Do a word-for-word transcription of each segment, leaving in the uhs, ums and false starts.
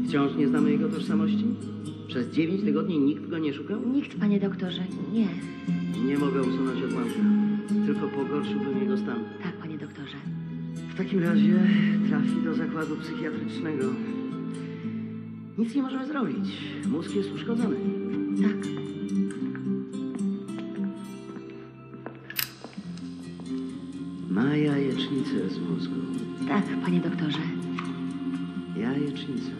Wciąż nie znamy jego tożsamości? Przez dziewięć tygodni nikt go nie szukał? Nikt, panie doktorze, nie. Nie mogę usunąć odłamka. Tylko pogorszyłbym jego stan. Tak, panie doktorze. W takim razie trafi do zakładu psychiatrycznego. Nic nie możemy zrobić. Mózg jest uszkodzony. Tak. Ma jajecznicę z mózgu. Tak, panie doktorze. Jajecznicę.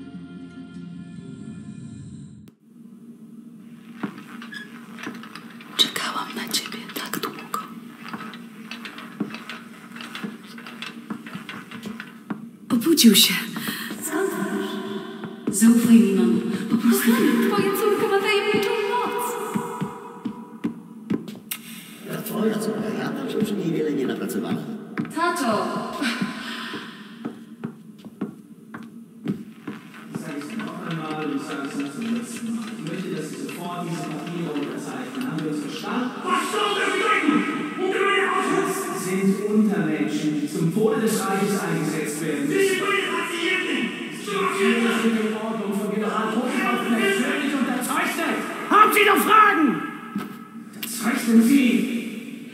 Czekałam na ciebie tak długo. Obudził się. Skąd wiesz? Zaufaj mi, mamo. Po prostu... Twoja córka ma tajemniczą moc. Ja twoja córka, ja tam się przy niej wiele nie napracowałem. Tato! Sind Untermenschen, die zum Tode des Reiches eingesetzt werden. Die Ordnung von General Hochhaus natürlich unterzeichnet. Haben Sie noch Fragen? Unterzeichnen Sie.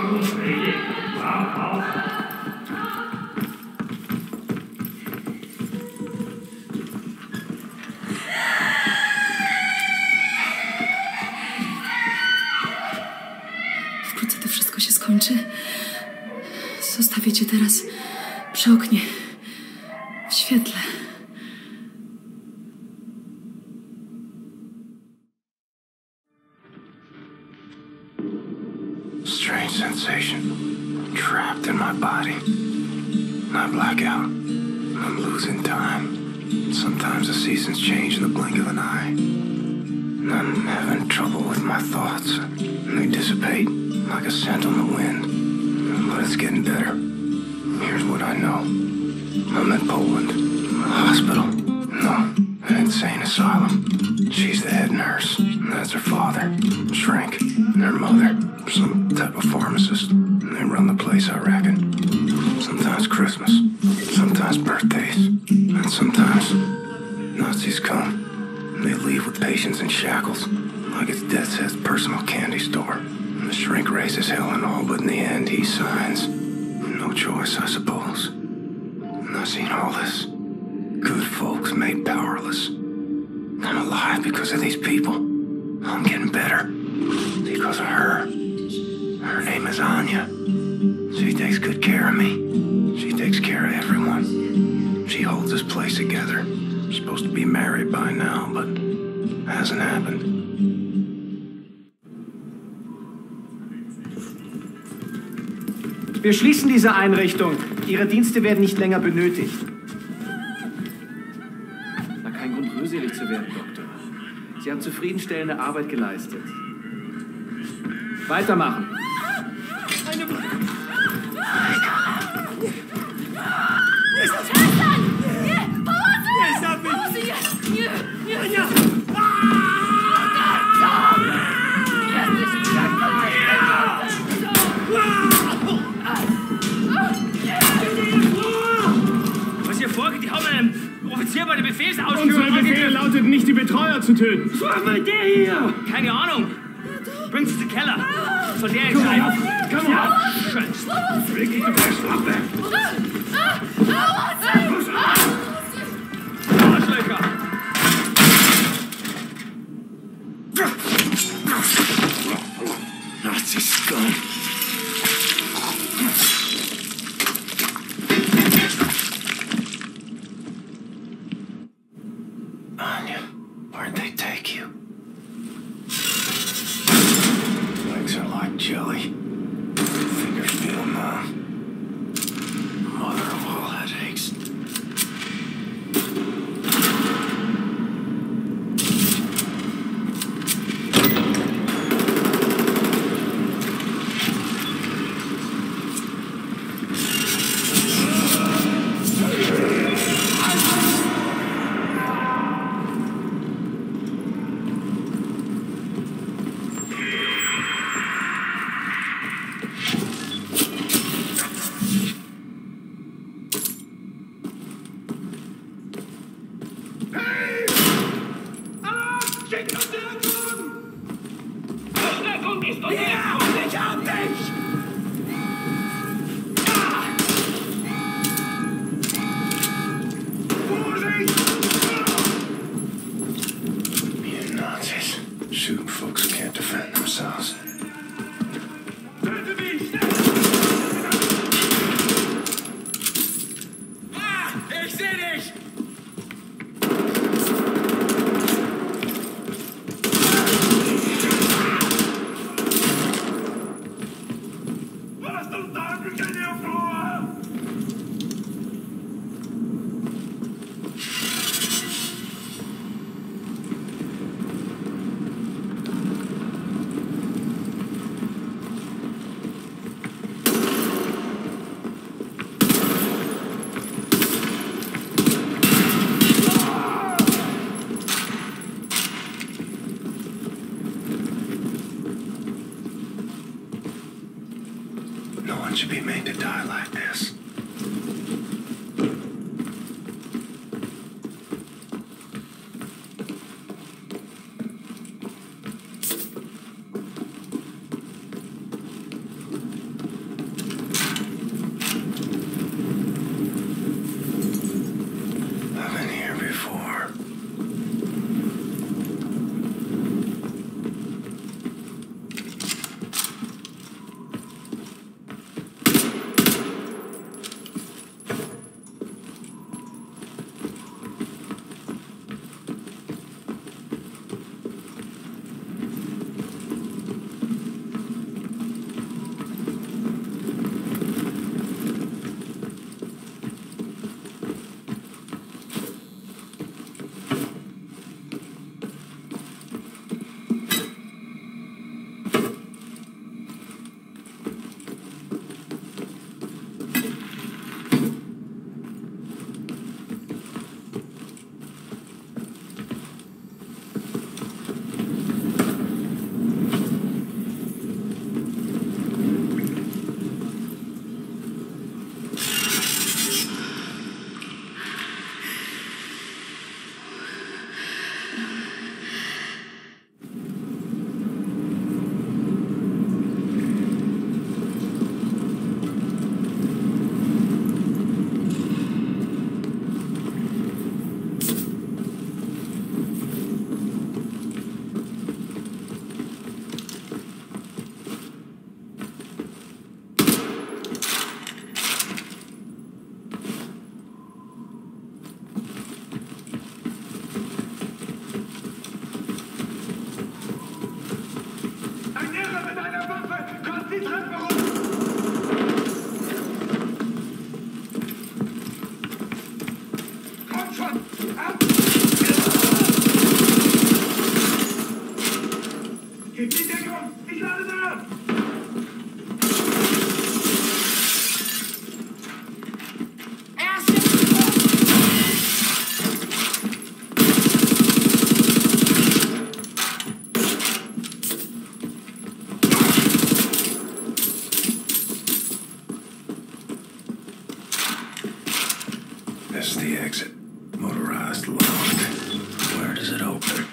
Wkrótce to wszystko się skończy. Zostawię cię teraz przy oknie, w świetle. Strange sensation, trapped in my body. I black out. I'm losing time. Sometimes the seasons change in the blink of an eye. I'm having trouble with my thoughts. They dissipate like a scent on the wind. But it's getting better. Here's what I know. I'm in Poland. A hospital. No, an insane asylum. She's the head nurse. That's her father. Shrink. Their mother. Some type of pharmacist. They run the place, I reckon. Sometimes Christmas. Sometimes birthdays. And sometimes Nazis come. They leave with patients in shackles. Like it's Death's Head's personal candy store. The shrink raises hell and all, but in the end he signs. No choice, I suppose. And I've seen all this. Good folks made powerless. I'm alive because of these people. I'm getting better. Because of her. Her name is Anya. She takes good care of me. She takes care of everyone. She holds this place together. I'm supposed to be married by now, but hasn't happened. Wir schließen diese Einrichtung. Ihre Dienste werden nicht länger benötigt. Na, kein Grund, rührselig zu werden, Doktor. Sie haben zufriedenstellende Arbeit geleistet. Weitermachen. Eine... Was hier vorgeht, die haben einen Offizier bei der Befehlsausführung. Unsere Befehle lauteten nicht, die Betreuer zu töten. Was war mal der hier? Keine Ahnung. Bringt sie zum Keller. Soll der entscheiden. Komm on. Wirklich mit der Schwappe. Arschlöcher. Nazi scum. Anya, where'd they take you? Legs are like jelly. Fingers feel numb. Mother of all headaches. Gib die Deckung! Ich lade nach! This is the exit. Motorized lock. Where does it open?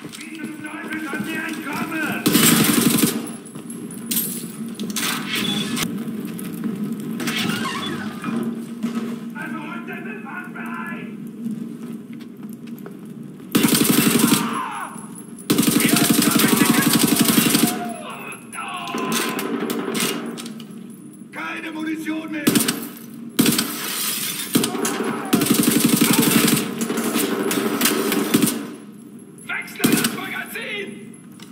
Keine Munition mehr! Wechsle das Magazin!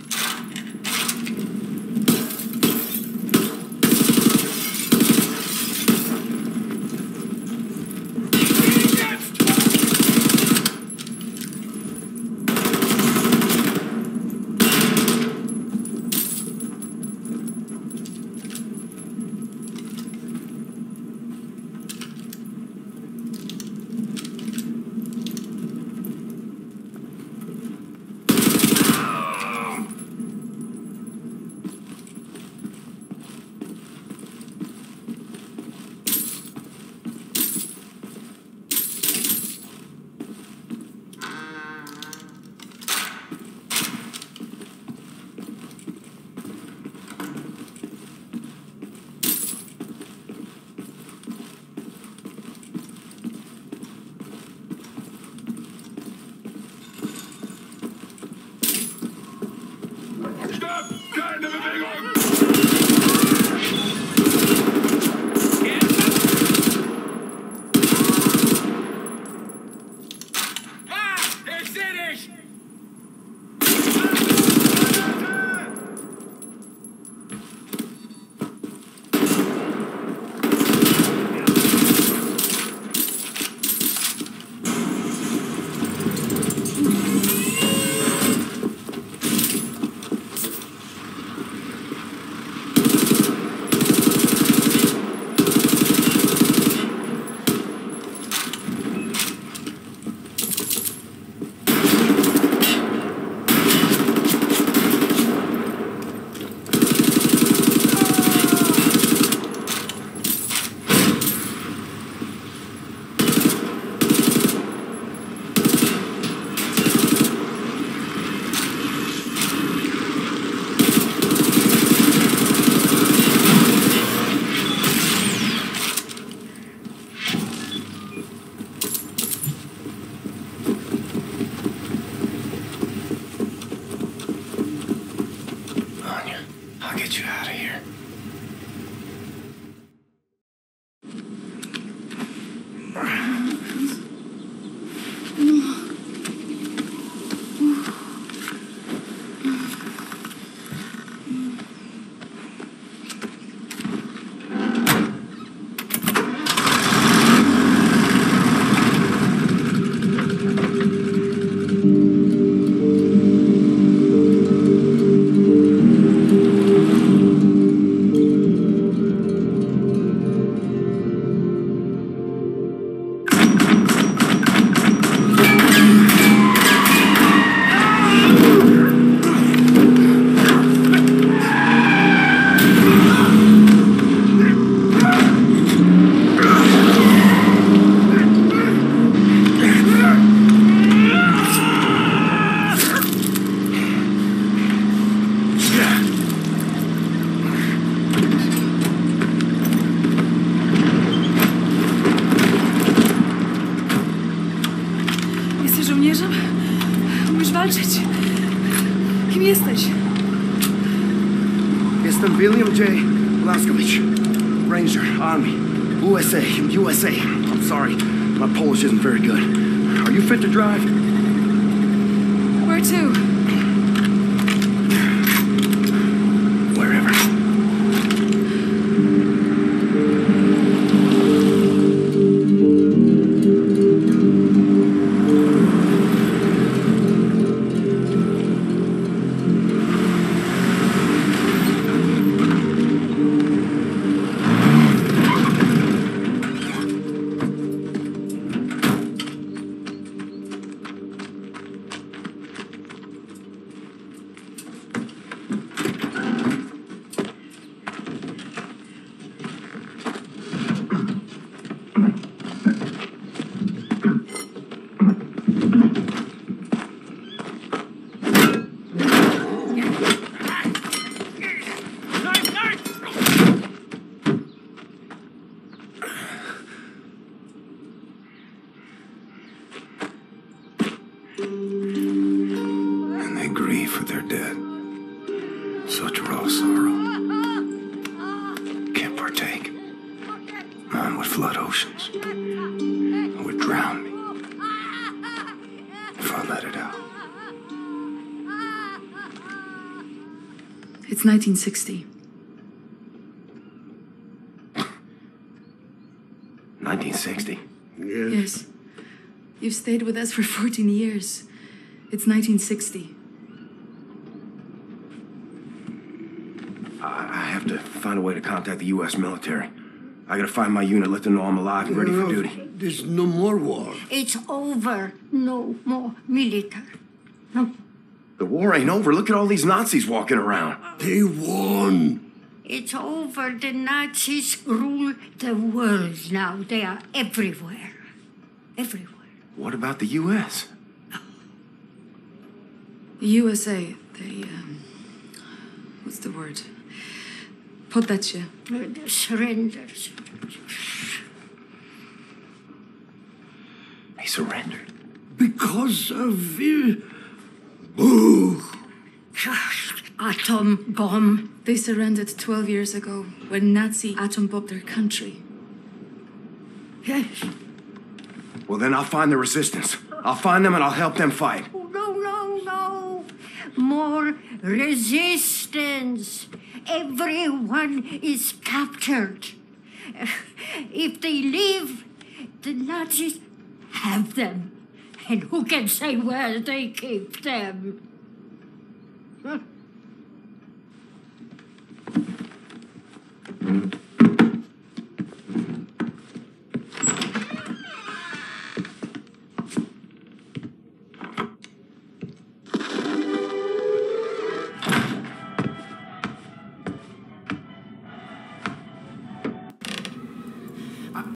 Stopp! Keine Bewegung! Ah! Ich seh dich! I'll get you out of here. Jesteś żołnierzem? Umiesz walczyć? Kim jesteś? Jestem William J. Blaskowicz, Ranger, Army, U S A, U S A. I'm sorry, my Polish isn't very good. Are you fit to drive? Where to? Wherever. for their dead. Such raw sorrow. Can't partake. Mine would flood oceans. It would drown me. If I let it out. It's nineteen sixty. nineteen sixty? Yes. Yes. You've stayed with us for fourteen years. It's nineteen sixty. I, I have to find a way to contact the U S military. I gotta find my unit, let them know I'm alive and ready for duty. There's no more war. It's over. No more military. No. The war ain't over. Look at all these Nazis walking around. They won. It's over. The Nazis rule the world now. They are everywhere. Everywhere. What about the U S? The U S A, they, um, what's the word? Poddacie. Uh, surrenders. He surrendered. Because of... Uh, boo. Atom bomb. They surrendered twelve years ago when Nazi atom bombed their country. Yes. Well, then I'll find the resistance. I'll find them and I'll help them fight. Oh, no, no, no. More resistance. Everyone is captured. If they leave, the Nazis have them. And who can say where they keep them? Huh?